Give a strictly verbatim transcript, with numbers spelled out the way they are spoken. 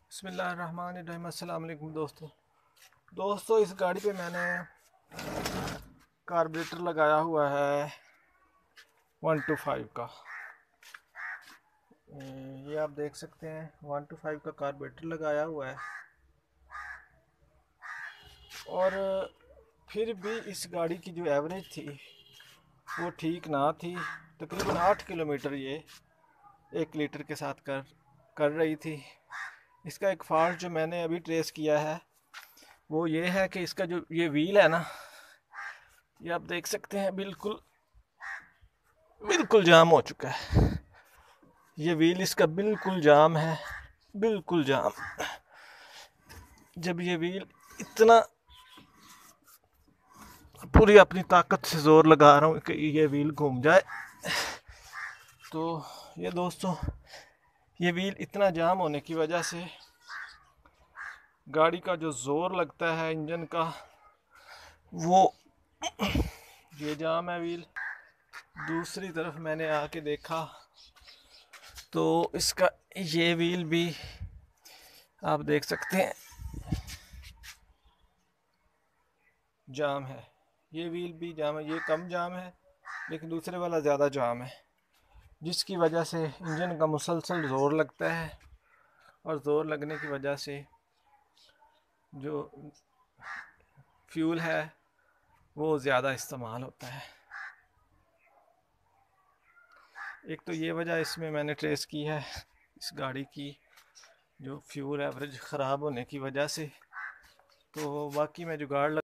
बिस्मिल्लाहिर्रहमानिर्रहीम। अस्सलाम वालेकुम दोस्तों दोस्तों इस गाड़ी पे मैंने कार्बोरेटर लगाया हुआ है वन टू फाइव का। ये आप देख सकते हैं वन टू फाइव का कार्बोरेटर लगाया हुआ है, और फिर भी इस गाड़ी की जो एवरेज थी वो ठीक ना थी। तकरीबन आठ किलोमीटर ये एक लीटर के साथ कर कर रही थी। इसका एक फॉल्ट जो मैंने अभी ट्रेस किया है वो ये है कि इसका जो ये व्हील है ना, ये आप देख सकते हैं बिल्कुल बिल्कुल जाम हो चुका है। ये व्हील इसका बिल्कुल जाम है, बिल्कुल जाम। जब ये व्हील इतना पूरी अपनी ताकत से ज़ोर लगा रहा हूँ कि ये व्हील घूम जाए, तो ये दोस्तों ये व्हील इतना जाम होने की वजह से गाड़ी का जो ज़ोर लगता है इंजन का वो ये जाम है व्हील। दूसरी तरफ मैंने आके देखा तो इसका ये व्हील भी आप देख सकते हैं जाम है। ये व्हील भी जाम है, ये कम जाम है लेकिन दूसरे वाला ज़्यादा जाम है, जिसकी वजह से इंजन का मुसलसल ज़ोर लगता है, और ज़ोर लगने की वजह से जो फ्यूल है वो ज़्यादा इस्तेमाल होता है। एक तो ये वजह इसमें मैंने ट्रेस की है इस गाड़ी की, जो फ्यूल एवरेज ख़राब होने की वजह से। तो बाकी मैं जुगाड़